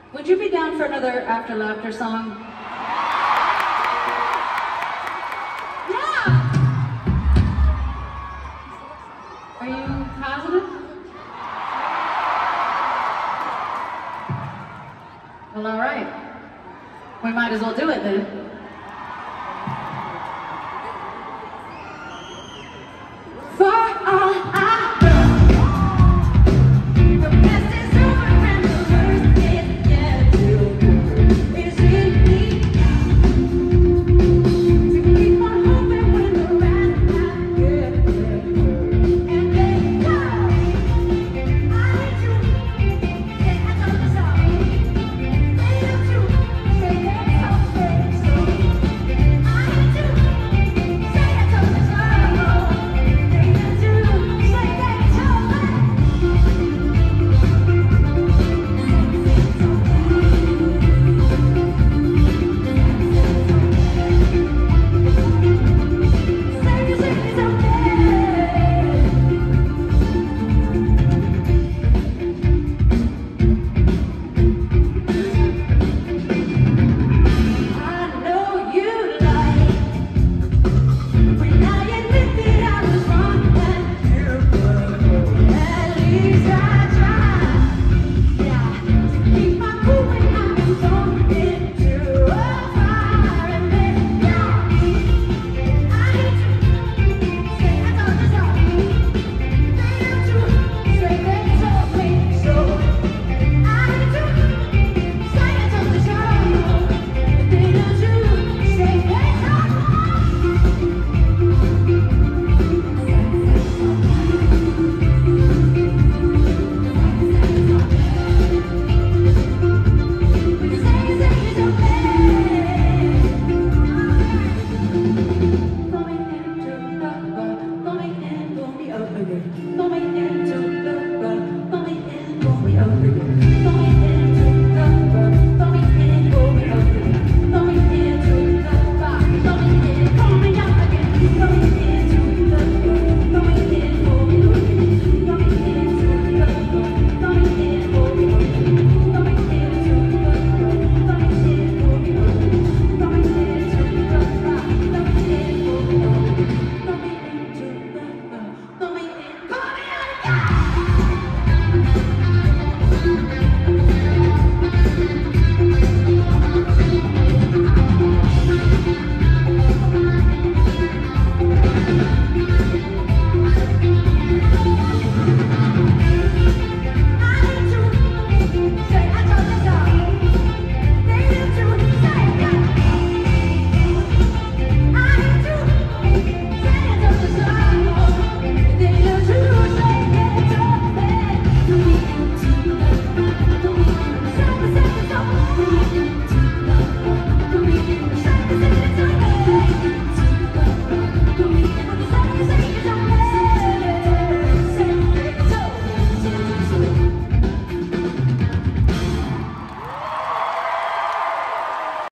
Would you be down for another After Laughter song? Yeah! Are you positive? Well, all right. We might as well do it then. For all I know, the best is over and the worst is yet to come. Is it me to keep on hoping when the right time gets here? And then go. I hate you. Say I told you so. They don't you. Say that's okay. So I hate you. Say I told you so. They don't you. Say that's okay. Say it's okay. I know you like when I admit that I was wrong and you were. At least I tried, yeah, to keep my cool when I was thrown into a fire. And then, yeah, I hate you. Say I told you so. They don't you. Say that's okay. So I hate you. Say I told you so. They don't you. Say that's okay. Pull me into the rug, pull me in, pull me over again.